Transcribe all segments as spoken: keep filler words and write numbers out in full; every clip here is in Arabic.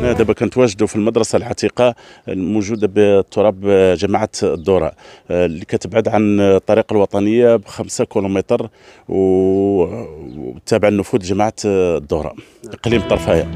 هنا دابا كنتواجدوا في المدرسة العتيقة الموجودة بتراب جماعة الدوراء اللي كتبعد عن الطريق الوطنية بخمسة كيلومتر وتابع النفوذ جماعة الدوراء إقليم طرفاية.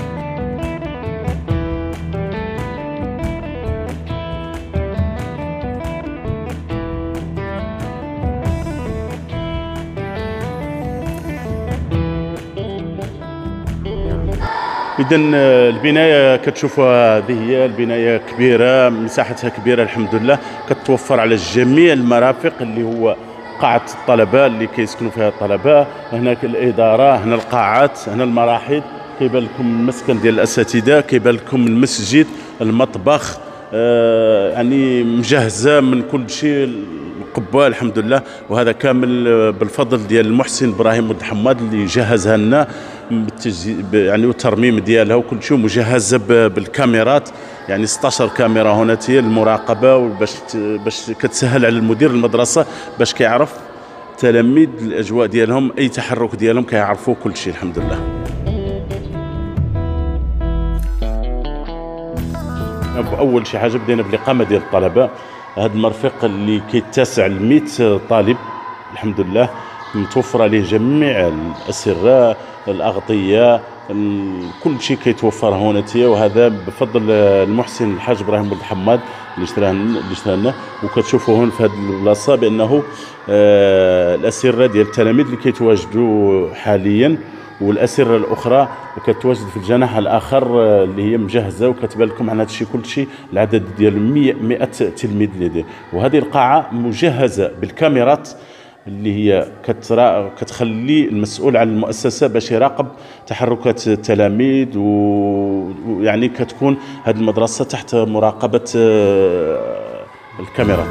إذا البناية كتشوفوها هذه هي البناية كبيرة، مساحتها كبيرة الحمد لله، كتوفر على جميع المرافق اللي هو قاعة الطلبة اللي كيسكنوا فيها الطلبة، هناك الإدارة، هنا القاعات، هنا المراحيض، كيبان لكم المسكن ديال الأساتذة، كيبان لكم المسجد، المطبخ، آه يعني مجهزة من كل شيء، القبة الحمد لله. وهذا كامل بالفضل ديال المحسن ابراهيم ولد حماد اللي جهزها لنا يعني والترميم ديالها وكل شيء، مجهزه بالكاميرات، يعني ستة عشر كاميرا هنا هي المراقبه، باش باش كتسهل على المدير المدرسه باش كيعرف التلاميذ الاجواء ديالهم، اي تحرك ديالهم كيعرفوا كل شيء الحمد لله. اول شي حاجه بدينا بالاقامه ديال الطلبه، هذا المرفق اللي كيتسع ل مئة طالب الحمد لله، متوفره ليه جميع الاسره، الاغطيه، كل شيء كيتوفر هنا تيا، وهذا بفضل المحسن الحاج ابراهيم ولد حماد اللي اشتراه اللي اشتراه لنا. وكتشوفوا هون في هذه البلاصه بانه آه الاسره ديال التلاميذ اللي كيتواجدوا حاليا، والاسره الاخرى كتواجد في الجناح الاخر اللي هي مجهزه، وكتبان لكم عن هذا الشيء كل شيء العدد ديال مئة تلميذ اللي دي. وهذه القاعه مجهزه بالكاميرات اللي هي كترا كتخلي المسؤول عن المؤسسه باش يراقب تحركات التلاميذ، ويعني كتكون هذه المدرسه تحت مراقبه الكاميرات.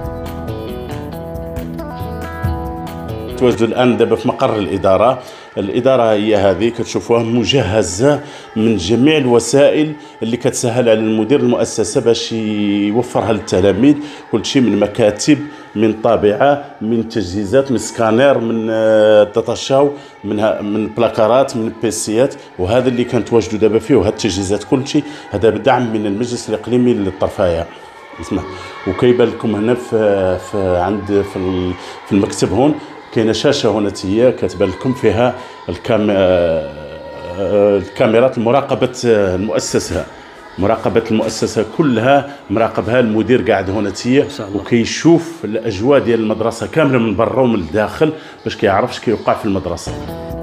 تواجد الان دابا في مقر الاداره. الاداره هي هذه كتشوفوها مجهزه من جميع الوسائل اللي كتسهل على المدير المؤسسه باش يوفرها للتلاميذ، كل شيء من مكاتب، من طابعه، من تجهيزات، من سكانير، من داتا من من بلاكارات، من بيسيات. وهذا اللي كنتواجدوا دابا فيه، وهذه التجهيزات كل شيء هذا بدعم من المجلس الاقليمي للطرفايه. اسمع، وكيبان لكم هنا في, في عند في, في المكتب هون كاينه شاشه هنا هي كتبان لكم فيها الكام الكاميرات مراقبه المؤسسه، مراقبه المؤسسه كلها مراقبها المدير قاعد هنا هي، وكيشوف الاجواء ديال المدرسه كامله من برا ومن الداخل باش كيعرفش كيوقع في المدرسه.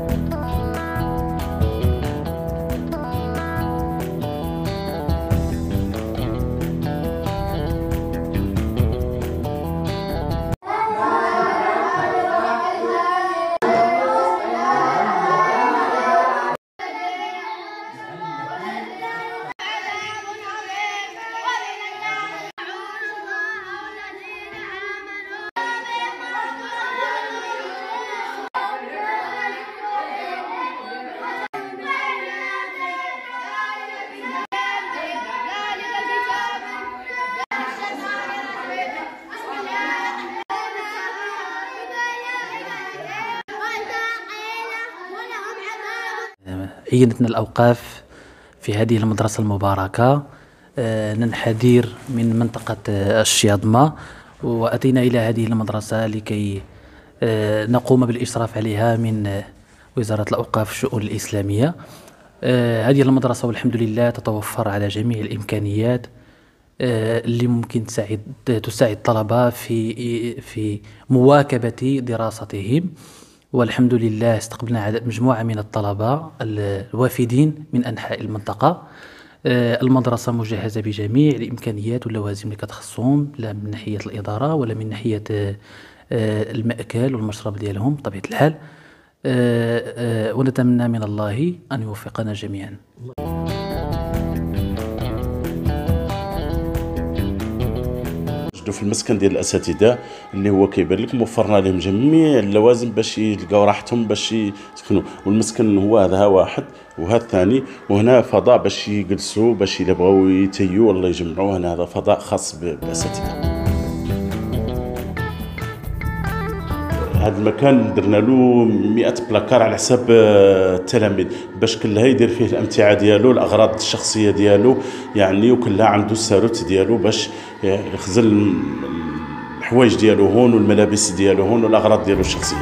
عينتنا الأوقاف في هذه المدرسة المباركة، ننحدر من منطقة الشياضمة، وأتينا إلى هذه المدرسة لكي نقوم بالإشراف عليها من وزارة الأوقاف والشؤون الإسلامية. هذه المدرسة والحمد لله تتوفر على جميع الإمكانيات اللي ممكن تساعد تساعد الطلبة في في مواكبة دراستهم. والحمد لله استقبلنا عدد مجموعة من الطلبة الوافدين من أنحاء المنطقة. المدرسة مجهزة بجميع الإمكانيات واللوازم اللي كتخصهم، لا من ناحية الإدارة ولا من ناحية المأكل والمشرب ديالهم بطبيعة الحال. ونتمنى من الله أن يوفقنا جميعا. في المسكن ديال الاساتذه اللي هو كيبان لكم وفرنا لهم جميع اللوازم باش يلقاو راحتهم باش يسكنوا، والمسكن هو هذا واحد وهذا الثاني، وهنا فضاء باش يجلسوا باش الا بغاو يتيوا ولا يجمعوا، هنا هذا فضاء خاص بالاساتذه. هذا المكان درنا له مئة بلاكار على حساب التلاميذ باش كلها يدير فيه الامتعه ديالو، الاغراض الشخصيه ديالو يعني، وكلها عنده الساروت ديالو باش يخزن الحوايج ديالو هون والملابس ديالو هون والاغراض ديالو الشخصيه.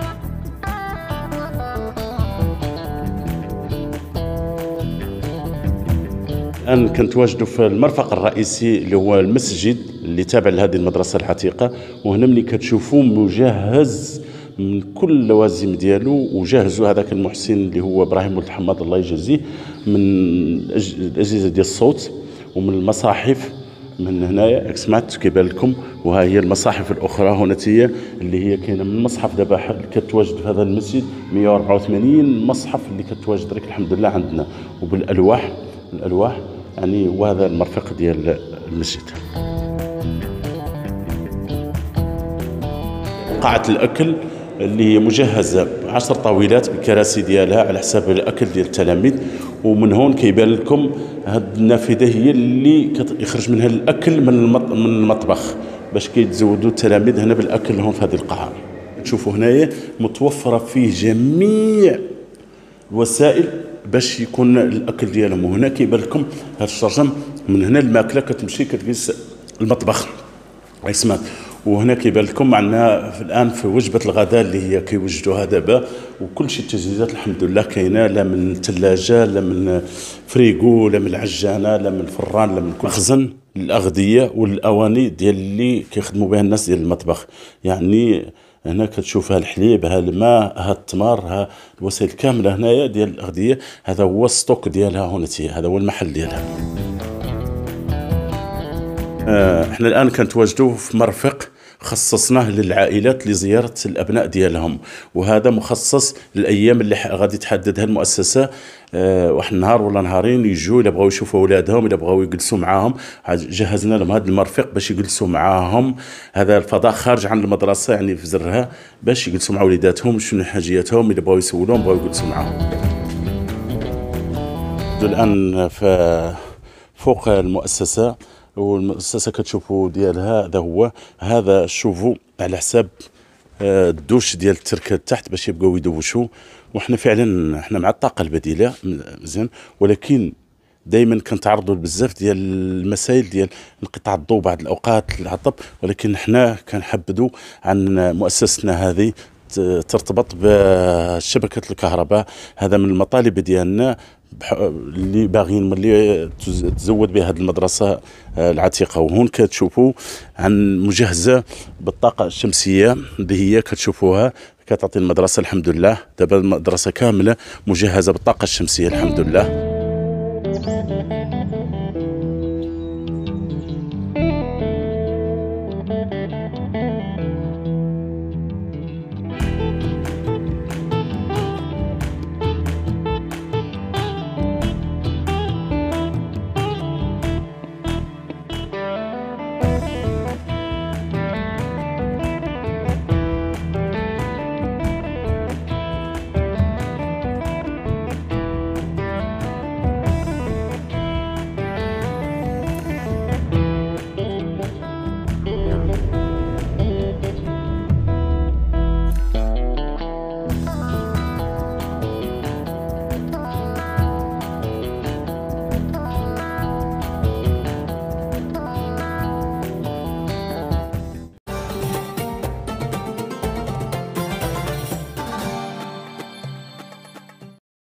الآن كنتواجدوا في المرفق الرئيسي اللي هو المسجد اللي تابع لهذه المدرسة العتيقة، وهنا ملي كتشوفوا مجهز من كل اللوازم ديالو، وجهزوا هذاك المحسن اللي هو ابراهيم ولد حماد الله يجزيه من الاجهزه ديال الصوت ومن المصاحف. من هنايا سمعت كيبان لكم، وها هي المصاحف الاخرى هنا هي اللي هي كاينه من مصحف دابا كتواجد في هذا المسجد مئة وأربعة وثمانين مصحف اللي كتواجد لك الحمد لله عندنا، وبالالواح الالواح يعني. وهذا المرفق ديال المسجد. قاعة الأكل اللي هي مجهزة عشر طاولات بالكراسي ديالها على حساب الأكل ديال التلاميذ، ومن هون كيبان لكم هاد النافذة هي اللي يخرج منها الأكل من من المطبخ باش كيتزودوا التلاميذ هنا بالأكل هون في هذه القاعة. تشوفوا هنايا متوفرة فيه جميع الوسائل باش يكون الاكل ديالهم. وهنا كيبان لكم هذا الشرجم، من هنا الماكله كتمشي كتجلس المطبخ يسمع. وهنا كيبان لكم عندنا في الان في وجبه الغداء اللي هي كيوجدوها دابا، وكل شيء التجهيزات الحمد لله كاينه، لا من الثلاجه لا من فريغو لا من العجانه لا من الفران لا من كل مخزن الاغذيه والاواني ديال اللي كيخدموا بها الناس ديال المطبخ يعني. هنا كتشوف ها الحليب، ها الماء، ها التمر، ها الوسائل كامله هنايا ديال الاغذيه. هذا هو الستوك ديالها هنا، هذا هو المحل ديالها. آه احنا الان كنتواجدوا في مرفق خصصناه للعائلات لزياره الابناء ديالهم، وهذا مخصص للايام اللي غادي تحددها المؤسسه. أه واحد النهار ولا نهارين يجوا الا بغاو يشوفوا اولادهم، الا بغاو يجلسوا معاهم، جهزنا لهم هذا المرفق باش يجلسوا معاهم. هذا الفضاء خارج عن المدرسه يعني في زرها، باش يجلسوا مع وليداتهم شنو حاجياتهم، الا بغاو يسولوهم بغاو يجلسوا معاهم. الان في فوق المؤسسه، والمؤسسه كتشوفوا ديالها هذا هو هذا شوفوا على حساب الدوش ديال التركه تحت باش يبقاو يدوشوا. وحنا فعلا احنا مع الطاقه البديله مزيان، ولكن دائما كنتعرضوا بزاف ديال المسائل ديال انقطاع الضوء بعض الاوقات العطب، ولكن حنا كنحبذوا عن مؤسستنا هذه ترتبط بشبكه الكهرباء. هذا من المطالب ديالنا اللي باغيين اللي تزود بها هذه المدرسه العتيقه. وهون كتشوفوا عن مجهزه بالطاقه الشمسيه اللي هي كتشوفوها كتعطي المدرسه الحمد لله. دابا المدرسه كامله مجهزه بالطاقه الشمسيه الحمد لله.